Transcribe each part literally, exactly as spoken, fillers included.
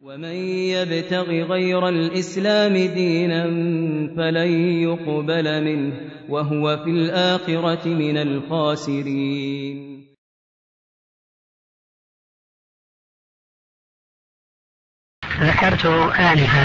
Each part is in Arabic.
ومن يبتغ غير الإسلام دينا فلن يقبل منه وهو في الآخرة من الخاسرين. ذكرت آنفا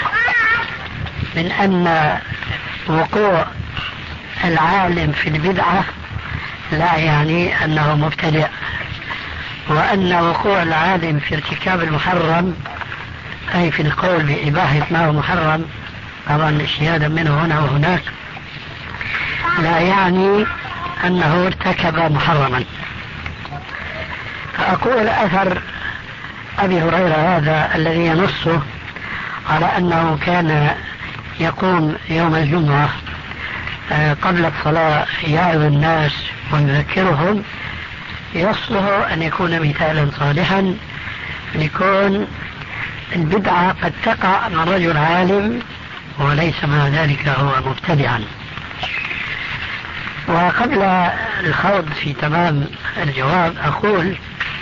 من أن وقوع العالم في البدعة لا يعني أنه مبتدع، وأن وقوع العالم في ارتكاب المحرم أي في القول بإباحة ما هو محرم طبعا اجتهادا منه هنا وهناك لا يعني أنه ارتكب محرما. فأقول أثر أبي هريرة هذا الذي ينص على أنه كان يقوم يوم الجمعة قبل الصلاة يعظ الناس ويذكرهم يصلح أن يكون مثالا صالحا ليكون البدعة قد تقع من رجل عالم وليس مع ذلك هو مبتدعا. وقبل الخوض في تمام الجواب أقول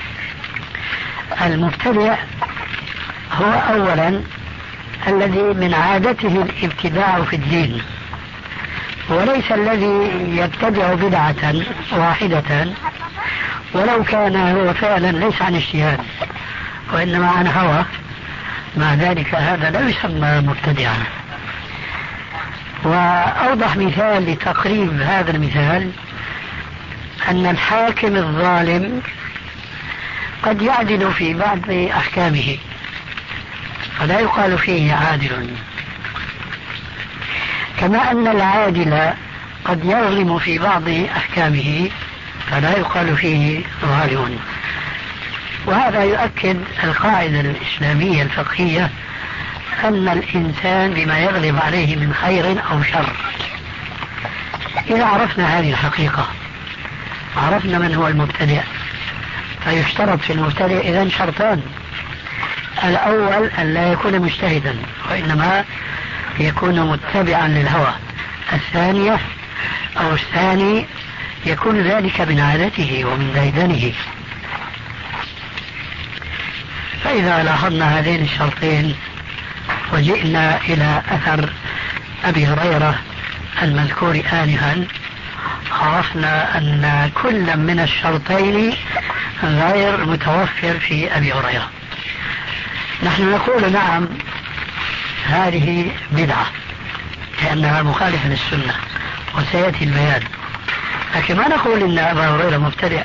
المبتدع هو أولا الذي من عادته الابتداع في الدين، وليس الذي يبتدع بدعة واحدة ولو كان هو فعلا ليس عن اجتهاد وإنما عن هوى، مع ذلك هذا لا يسمى مبتدعا. وأوضح مثال لتقريب هذا المثال أن الحاكم الظالم قد يعدل في بعض أحكامه فلا يقال فيه عادل، كما أن العادل قد يظلم في بعض أحكامه فلا يقال فيه ظالم. وهذا يؤكد القاعدة الإسلامية الفقهية أن الإنسان بما يغلب عليه من خير أو شر. إذا عرفنا هذه الحقيقة عرفنا من هو المبتدع، فيشترط في المبتدع إذن شرطان: الأول أن لا يكون مجتهدا وإنما يكون متبعا للهوى، الثانية أو الثاني يكون ذلك من عادته ومن ديدنه. فإذا لاحظنا هذين الشرطين وجئنا إلى أثر أبي هريرة المذكور آنفا عرفنا أن كل من الشرطين غير متوفر في أبي هريرة. نحن نقول نعم هذه بدعة لأنها مخالفة للسنة وسيأتي البيان، لكن ما نقول إن أبا هريرة مبتدع.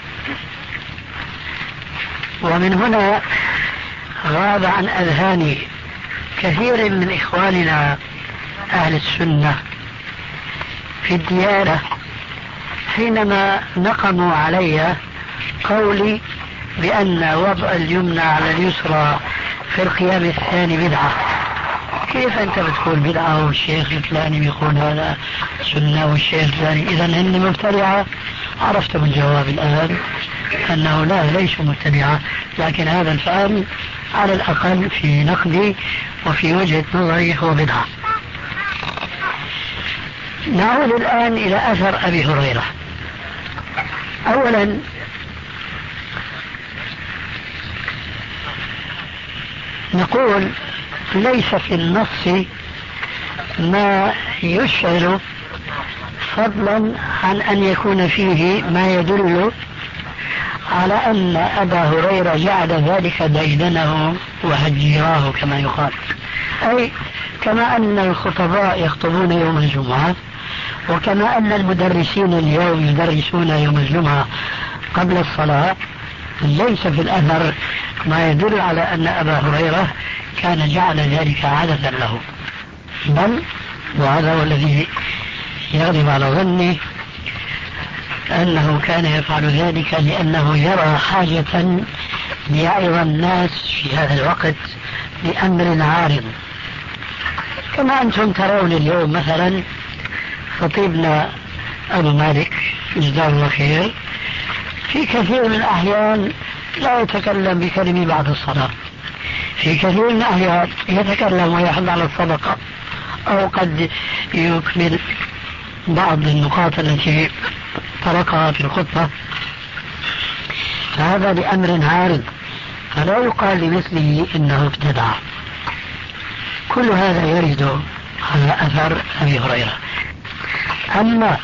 ومن هنا غاب عن أذهان كثير من إخواننا أهل السنة في الديانة حينما نقموا علي قولي بأن وضع اليمنى على اليسرى في القيام الثاني بدعة. كيف أنت بتقول بدعة والشيخ الفلاني بيقول هذا سنة والشيخ الفلاني إذا هن مبتدعة؟ عرفت بالجواب الآن أنه لا ليس مبتدعة، لكن هذا الفعل على الأقل في نقدي وفي وجهة نظري هو بدعة. نعود الآن إلى أثر أبي هريرة. أولا نقول ليس في النص ما يشعر فضلا عن أن يكون فيه ما يدل على أن أبا هريرة جعل ذلك ديدنه وهجيراه كما يقال، أي كما أن الخطباء يخطبون يوم الجمعة وكما أن المدرسين اليوم يدرسون يوم الجمعة قبل الصلاة، ليس في الأثر ما يدل على أن أبا هريرة كان جعل ذلك عادة له، بل وهذا هو الذي يغلب على ظني أنه كان يفعل ذلك لأنه يرى حاجة ليعظ الناس في هذا الوقت بأمر عارض، كما أنتم ترون اليوم مثلا خطيبنا أبو مالك جزاه الله خير في كثير من الأحيان لا يتكلم بكلمة بعد الصلاة، في كثير من الأحيان يتكلم ويحض على الصدقة أو قد يكمل بعض النقاط التي تركها في الخطبة، فهذا لأمر عارض. فلا يقال لمثله إنه ابتدع. كل هذا يرد على أثر أبي هريرة. أما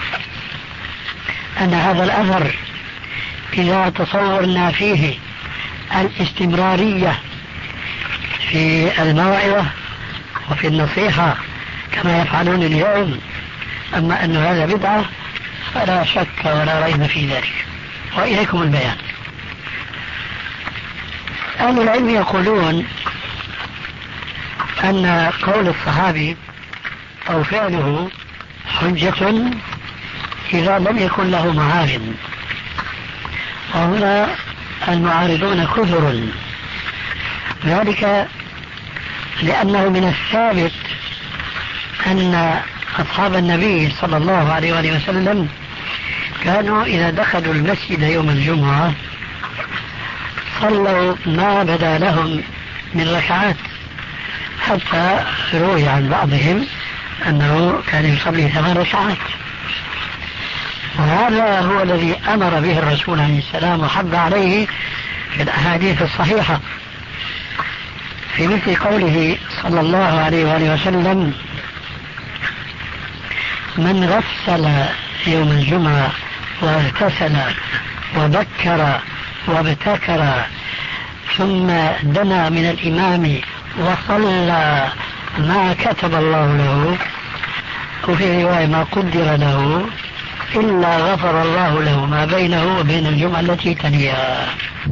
أن هذا الأثر إذا تصورنا فيه الاستمرارية في الموعظة وفي النصيحة كما يفعلون اليوم، أما أن هذا بدعة فلا شك ولا ريب في ذلك. وإليكم البيان. أهل العلم يقولون أن قول الصحابي أو فعله حجة إذا لم يكن له معارض، وهنا المعارضون كثر، ذلك لأنه من الثابت أن أصحاب النبي صلى الله عليه وآله وسلم كانوا إذا دخلوا المسجد يوم الجمعة صلوا ما بدا لهم من ركعات، حتى روي عن بعضهم أنه كان يصلي ثمان ركعات. وهذا هو الذي أمر به الرسول عليه السلام وحب عليه في الأحاديث الصحيحة، في مثل قوله صلى الله عليه وآله وسلم: من غسل يوم الجمعة واغتسل وبكر وابتكر ثم دنا من الإمام وصلى ما كتب الله له، وفي رواية ما قدر له، إلا غفر الله له ما بينه وبين الجمعة التي تليها.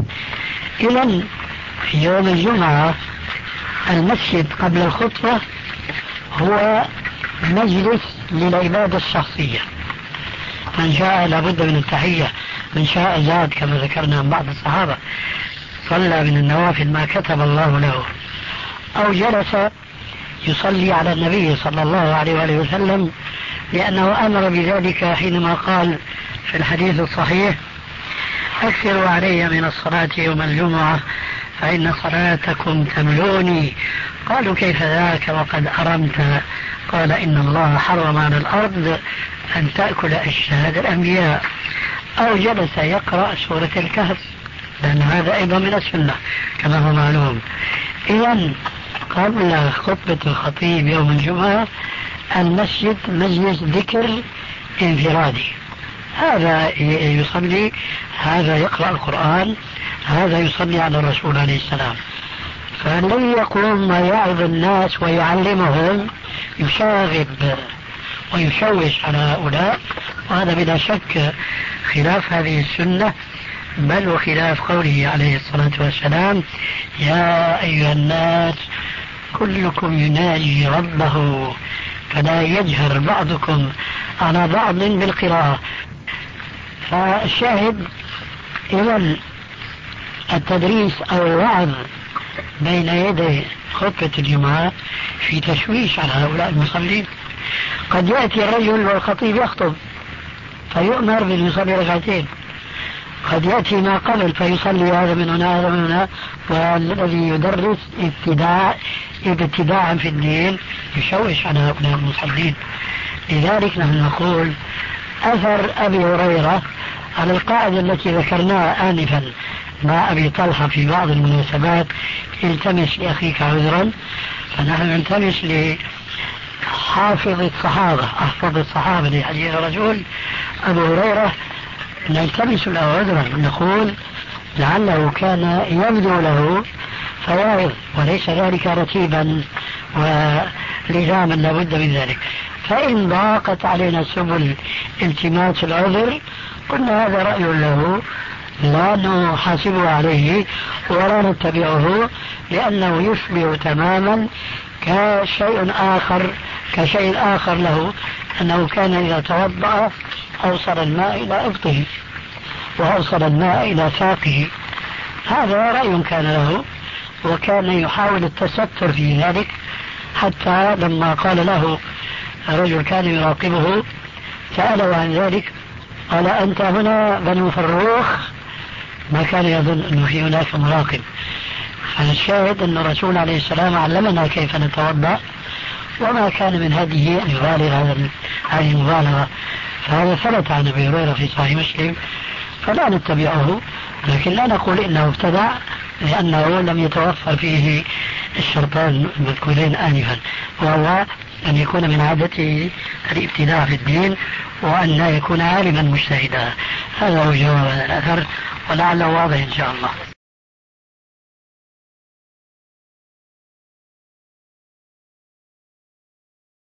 إذن في يوم الجمعة المسجد قبل الخطبة هو مجلس للعبادة الشخصية، من شاء لابد من التحية، من شاء زاد كما ذكرنا عن بعض الصحابة صلى من النوافل ما كتب الله له، أو جلس يصلي على النبي صلى الله عليه وآله وسلم، لأنه أمر بذلك حينما قال في الحديث الصحيح: أكثروا علي من الصلاة يوم الجمعة فإن صلاتكم تملوني. قالوا: كيف ذاك وقد أرمت؟ قال: إن الله حرم على الأرض أن تأكل أجساد الأنبياء. أو جلس يقرأ سورة الكهف، لأن هذا أيضا من السنة كما هو معلوم. إذن قبل خطبة الخطيب يوم الجمعة المسجد مجلس ذكر انفرادي، هذا يصلي، هذا يقرأ القرآن، هذا يصلي على الرسول عليه السلام. فالذي يقوم ويعظ الناس ويعلمهم يشاغب ويشوش على هؤلاء، وهذا بلا شك خلاف هذه السنة، بل وخلاف قوله عليه الصلاة والسلام: يا أيها الناس كلكم يناجي ربه فلا يجهر بعضكم على بعض بالقراءة. فالشاهد إذن التدريس أو الوعظ بين يدي خطبة الجمعة في تشويش على هؤلاء المصلين. قد يأتي الرجل والخطيب يخطب فيؤمر بأن يصلي ركعتين، قد يأتي ما قبل فيصلي هذا من هنا هذا من هنا، والذي يدرس ابتداع ابتداعا في الدين يشوش على هؤلاء المصلين. لذلك نحن نقول أثر أبي هريرة على القاعدة التي ذكرناها آنفا مع أبي طلحة في بعض المناسبات: التمس لأخيك عذرا، فنحن نلتمس لحافظ الصحابة أحفظ الصحابة لحديث الرسول أبو هريرة، نلتمس له عذرا، نقول لعله كان يبدو له فوائد وليس ذلك رتيبا ولزاما لابد من ذلك. فإن ضاقت علينا سبل التماس العذر قلنا هذا رأي له، لا نحاسبه عليه ولا نتبعه، لأنه يشبه تماما كشيء آخر كشيء آخر له، أنه كان إذا توضأ أوصل الماء إلى إبطه وأوصل الماء إلى ساقه، هذا رأي كان له، وكان يحاول التستر في ذلك، حتى لما قال له رجل كان يراقبه سأله عن ذلك قال: أنت هنا بنو فروخ؟ ما كان يظن أنه في هناك مراقب. فالشاهد أن الرسول عليه السلام علمنا كيف نتوضأ، وما كان من هذه أن يبالغ هذه المبالغة، فهذا ثبت عن أبي هريرة في صحيح مسلم، فلا نتبعه، لكن لا نقول إنه ابتدع لأنه لم يتوفر فيه الشرطان المذكورين آنفا، وهو أن يكون من عادته الابتداع في الدين وأن لا يكون عالما مجتهدا. هذا هو جواب الأثر، ولعله واضح إن شاء الله.